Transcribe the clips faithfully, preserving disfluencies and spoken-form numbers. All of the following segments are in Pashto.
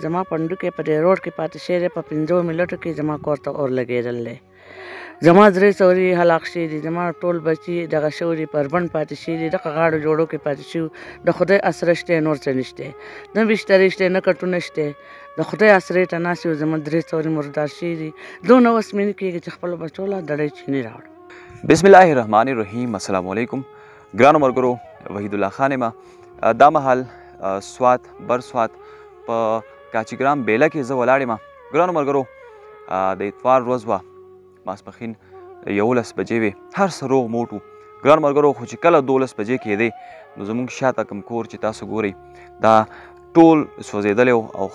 जमा पंडू के पर रोड के पाते शेरे पर पिंजो मिलट के जमा कोरता और लगे रल्ले जमा द्रे सौरी हलाक्षी दी जमा टोल बची दगा शौरी पर बन पाते शीरी दगा गाड़ो जोड़ो के पाते शिव द खुदे असरष्टे नोर चनिष्टे न बिश्तरिष्टे न कटुनष्टे द खुदे असरे तनासिव जमा द्रे सौरी मुर्दार शीरी दो नवस मिन के चखपल बचोला दड़े छिनी रावड़ बिस्मिल्लाहिर्रहमानिर्रहीम अस्सलाम वालेकुम ग्रानो मरगरो वहीदुल्लाह खाने मा दामहाल स्वात बर स्वात प काचीग्राम बेला के ज वलाड़े मा ग्रानो मरगरो द इतवार रोज वा मासपखिन यौलस बजे वे हर सरो मोटू ग्रानो मरगरो खो چې کله دولس بجې کېدې نو زموږ شاته کوم کور چې تاسو ګورئ دا ټول سوځېدلی او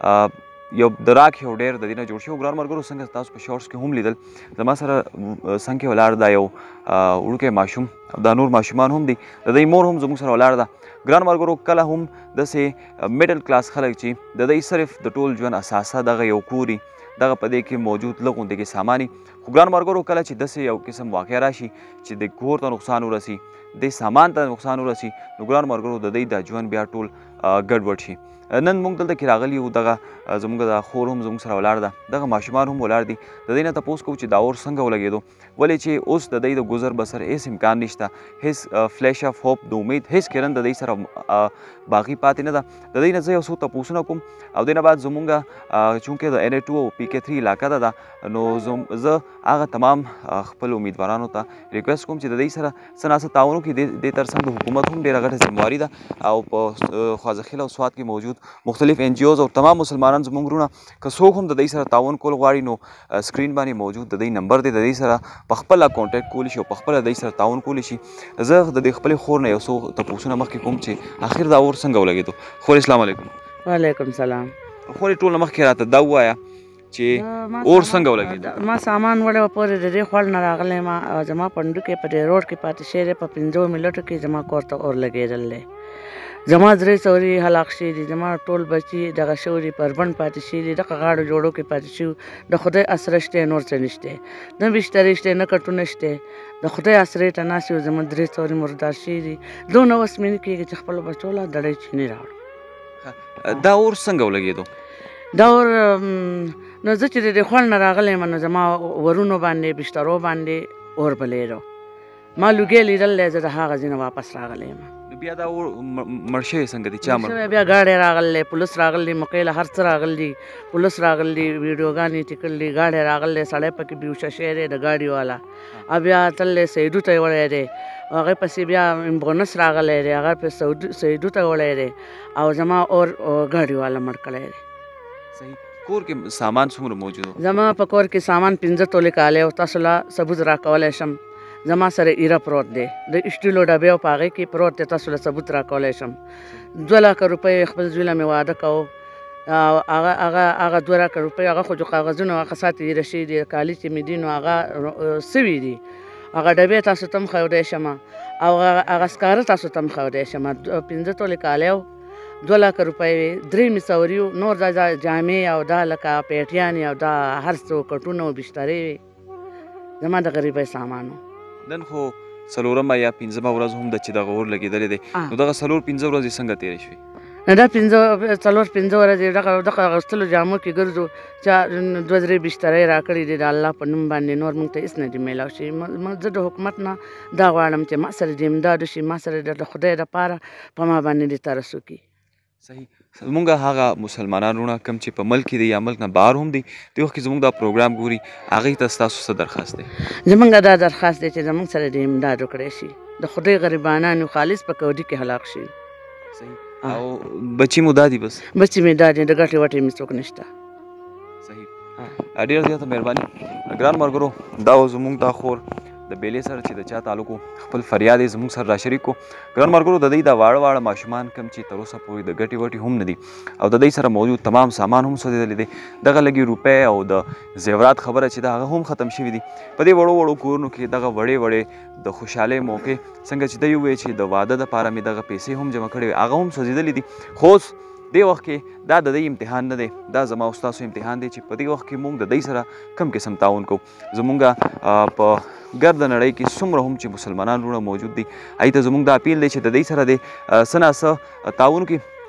یو د راک یو ډېر د دې نه جوړ شوی ګران ملګرو څنګه تاسو په شارټس کې هم لیدل زما سره څنګ کې ولاړ دا یو وړوکی ماشوم دا نور ماشومان هم دي د دوی مور هم زموږ سره ولاړ ده ګران ملګرو کله هم داسې میډل کلاس خلک چې د دوی صرف د ټول ژوند اساسه دغه یو کور دغه په دې کې موجود لږ غوندې کې ساماني خو ګران ملګرو کله چې داسې یو قسم واقع راشي چې د کور ته نقصان ورسي د سامان ته نقصان ورسي نو ګران ملګرو د دوی د ژوند بیا ټول ګډوډ شي نن موږ دلته کې راغلي یو دغه زموږ د خور هم زموږ سره ولاړ ده دغه ماشومان هم ولاړ دي د دوی نه تپوس کوو چې دا اور څنګه ولګېدو ولې چې اوس د دوی د ګذر بسر هېڅ امکان نشته هېڅ فلیش اف هوپ د امید هېڅ کرن د دوی سره باقي پاتې نه ده د دوی نه زه یو څو تپوسونه کوم او دې نه بعد زموږ چونکې د این اے ټو او پی کے تھری علاقه ده ده نو زه هغه تمام خپل امیدوارانو ته ریکویسټ کوم چې د دوی سره څه ناڅه تعاون وکړي دې ترڅنګ د حکومت هم ډېره غټه ذمهواري ده او په خوازخیل او سوات کې موجود مختلف این جی اوز او تمام مسلمانان زموږ وروڼه که څوک هم د دوی سره تعاون کول غواړي نو سکرین باندې موجود د دوی نمبر دی د دوی سره په خپله کانټیکټ کولی شي او په خپله د دوی سره تعاون کولی شي زه د دې خپلې خور نه یو څو تپوسونه مخکې کوم چې آخر دا اور څنګه ولګېدو خور اسلام علیکم وعلیکم سلام خورې ټول نه مخکې راته دا ووایه چې اور څنګه ولګېدو ما سامان وړی پورې د دې خوړ نه راغلی ما زما پنډو کې په دې روډ کې پاتې شیرې په پنځو ملټو کې زما کور ته اور لګېدل دی زما درې سوري هلاک شوي دي زما ټول بچي دغه شوري پر بند پاتې شوي دي دغه غاړو جوړو کې پاتې شوي د خدای اسره شته نور څه نشته نه بسترې شته نه کټونه شته د خدای اسرې ته ناست یو زما درې سوري مردار شوي دي دونه اوس مینې کېږي چې خپل بچو له دړۍ چینې راوړو دا اور څنګه ولګېدو دا اور نو زه چې د دې خوړ نه راغلی یم نو زما ورونو باندې بسترو باندې اور بلېدو ما لوګې لیدل دی زه د هغه ځینه واپس راغلی یم بیا دا اور مړ شوی څنګه دی چا مړ بیا غاړې راغلی پولیس راغلی مکۍ له هر څه راغلي پولیس راغلي ویډیوګانې ټیکلي غاړې راغلی سړی پکې بیوشه شوی دی د ګاډي والا او بیا تللی سیدو ته یې وړی دی هغې پسې بیا امبولانس راغلی دی هغه پې سیدو ته وړی دی او زما اور ګاډي والا مړ کړی دی صحیح کور کې سامان څومره موجود زما په کور کې سامان پنځه تولې کالی او تاسو له ثبوت راکولی شم زما سره ایره پروت دی د اسټیلو ډبې او په هغې کې پروت دی تاسو له ثبوت راکولی شم دوه لاکه روپۍ خپل زوی له مې واده کوو او هغه هغه هغه دوه لاکه روپۍ هغه خو جو کاغذونه هغه ساتې ایره شوي دي کالي چې مې دي نو هغه سوي دي هغه ډبې تاسو ته هم ښودی شم او هغه سکاره تاسو ته هم ښودی شم پنځه تولې کالی او دوه لاکه روپۍ وې درې مې سوري وو نور دا جامې او دا لکه پیټیانې او دا هر څه کټونه او بسترې وې زما د غریبۍ سامان و نن خو څلورمه یا پنځمه ورځ هم ده چې دغه اور لګېدلی دی نو دغه څلور پنځه ورځې څنګه تېرې شوې نو دا پنځه څلور پنځه ورځې دغه دغه اغوستلو جامو کې ګرځو چا دوه درې بسترۍ راکړي دي د الله په نوم باندې نور موږ ته هېڅ نه دي میلاو شوي زه د حکومت نه دا غواړم چې ما سره دې امداد وشي ما سره د خدای دپاره په ما باندې دې ترس وکړي صحیح زمونږ هغه مسلمانان وروڼه کوم چې په ملک کې دي یا ملک نه بهر هم دي دې وخت کې زموږ دا پروګرام ګوري هغوی ته ستاسو څه درخواست دی زموږ دا درخواست دی چې زموږ سره دې امداد وکړی شي د خدای غریبانان خالص په کوډي کې هلاک شي صحیح او بچي مو دا دي بس بچي مې دا دي د ګټې وټې مې څوک نشته صحیح ډېره زیاته مهرباني ګران ملګرو دا زموږ دا خور د بیلې سره چې د چا تعلق خپل فریاد یې زموږ سره راشریک کړو ګران ملګرو د دوی دا واړه واړه ماشومان کوم چې تر اوسه پورې د ګټې وټې هم نه دي او د دوی سره موجود تمام سامان هم سوځېدلی دی دغه لږې روپۍ او د زیورات خبره چې ده هغه هم ختم شوي دي په دې وړو وړو کورونو کې دغه وړې وړې د خوشحالۍ موقع څنګه چې دوی ووایي چې د واده دپاره مې دغه پیسې هم جمع کړې وې هغه هم سوځېدلي دي خو اوس دې وخت کې دا د دوی امتحان نه دی دا زما او ستاسو امتحان دی چې په دې وخت کې موږ د دوی سره کم قسم تعاون کوو زموږ په ګرد نړۍ کې څومره هم چې مسلمانان وروڼه موجود دي هغوی ته زموږ دا اپیل دی چې د دوی سره دې څه ناڅه تعاون وکړي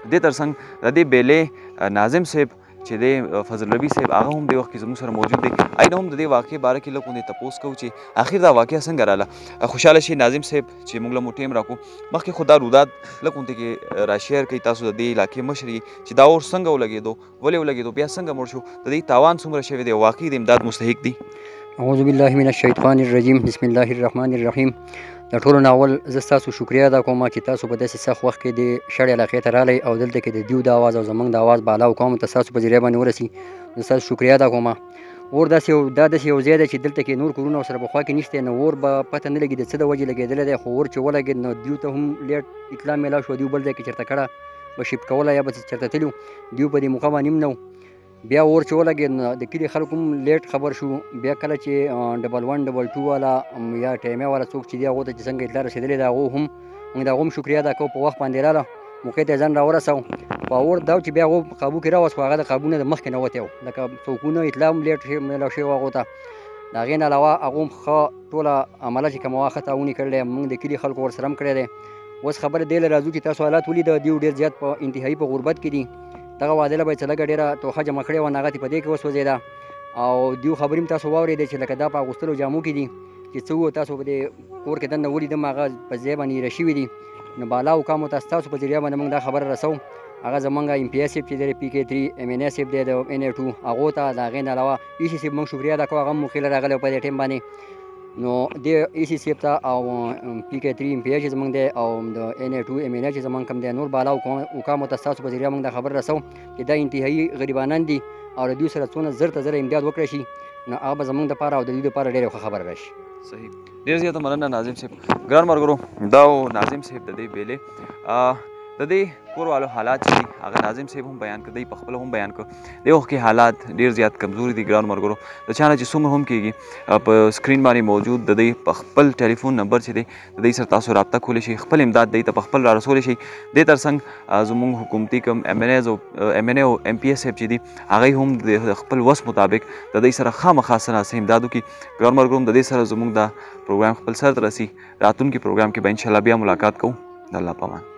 دې ترڅنګ د دې بیلې ناظم صاحب چې دی فضل ربي صاحب هغه هم دې وخت کې زموږ سره موجود دی. آینه هم د دې واقعې باره کې لږ غوندې تپوس کوو چې آخر دا واقعه څنګه راله. خوشحاله شي ناظم صاحب چې موږ له مو ټیم راکړو. مخکې خو دا روداد لږ غوندې کې را شیر کوي تاسو د دې علاقې مشر یې چې دا اور څنګه ولګېدو، ولې ولګېدو، بیا څنګه مړ شو، د دې تاوان څومره شوی دی، واقعي د امداد مستحق دي. اعوذ بالله من الشیطان الرجیم بسم الله الرحمن الرحیم. د ټولو نه اول زه ستاسو شکریه ادا کوم چې تاسو په داسې سخت وخت کې د شړې علاقې ته راغلی او دلته کې د دیو د اواز او زموږ د اواز بالا او قومو ته ستاسو په ذریعه باندې ورسي. زه ستاسو شکریه ادا کوم. اور داسې یو دا داسې یو ځای دی چې دلته کې نور کورونه ورسره پخوا کې نشته، نو اور به پته نه لګي د څه د وجې لګېدلی دی، خو اور چې ولګېد نو دیو ته هم لیټ اطلاع میلاو شوه، دیو بل ځای کې چېرته کړه به شیفټ کوله یا به چېرته تلي، دیو په دې موقع باندې هم نه و. بیا اور چې ولګېد نو د کلي خلکو هم لیټ خبر شو. بیا کله چې ډبل ون ډبل ټو والا یا ټیمه والا څوک چې دی هغو ته چې څنګه اطلاع رسېدلې ده هغو هم موږ د هغو هم شکریه ادا کوو، په وخت باندې راله موقع ته ځان راورسوو. په اور دا چې بیا هغو په قابو کې راوست خو هغه د قابو نه د مخکې نه وتی و، لکه څوکونه اطلاع هم لیټ میلاو شوی و هغو ته. د هغې نه علاوه هغو هم ښه ټوله عمله چې کومه وه ښه تعاون یې کړی دی، موږ د کلي خلکو ورسره هم کړی دی. اوس خبره دې له راځو چې تاسو حالات ولید دیو ډېر زیات په انتهایي په غربت کې دي. دغه وعده به یې څه لږه ډېره توخه جمع کړې وه نو هغه ترې په دې کې وسوځېده او دیو خبرې هم تاسو واورېدې چې لکه دا په اغوستلو جامو کې دي چې څه وو تاسو په دې کور کې دننه ولیدم هغه په ځای باندې ایره شوي دي. نو بالا حکامو ته ستاسو په ذریعه باندې موږ دا خبره رسوو. هغه زمونږ ایم پی ایس صاحب چې دی پي کې تھری ایم این اے صاحب دی د این اے ټو هغو ته، د هغې نه علاوه ای سی صاحب موږ شکریه ادا کوو، هغه هم موقع له راغلی په دې ټایم باندې. نو دې ای سی صاحب ته او پي کې تھری ایم پی ایچ چې زمونږ دی او د این اے ټو ایم این اے چې زمونږ کوم دی نور بالا حکامو ته ستاسو په ذریعه موږ دا خبر رسوو چې دا انتهایي غریبانان دي او د دوی سره څونه زر ته زر امداد وکړی شي نو هغه به زمونږ دپاره او د دوی دپاره ډېره ښه خبره راشي. صحیح، ډېر زیاته مننه ناظم صاحب. ګران ملګرو دا و ناظم صاحب د دې بیلې د دې کور والو حالات چې دي هغه ناظم صاحب هم بیان کړ، دی په خپله هم بیان کړ. دې وخت کې حالات ډېر زیات کمزوري دي ګران ملګرو. د چا نه چې څومره هم کېږي په سکرین باندې موجود د دې په خپل ټلیفون نمبر چې دی د دې سره تاسو رابطه کولی شئ، خپل امداد دی ته په خپل را رسولی شئ. دې تر څنګ زموږ حکومتي کوم ایم این ایز او ایم این اے او ایم پی ایس صاحب چې دي هغوی هم د خپل وس مطابق د دې سره خامخا څه نه څه امداد وکړي. ګران ملګرو د دې سره زموږ دا پروګرام خپل سر ته رسي. راتلونکي پروګرام کې به انشاءالله بیا ملاقات کوو. د الله په امان.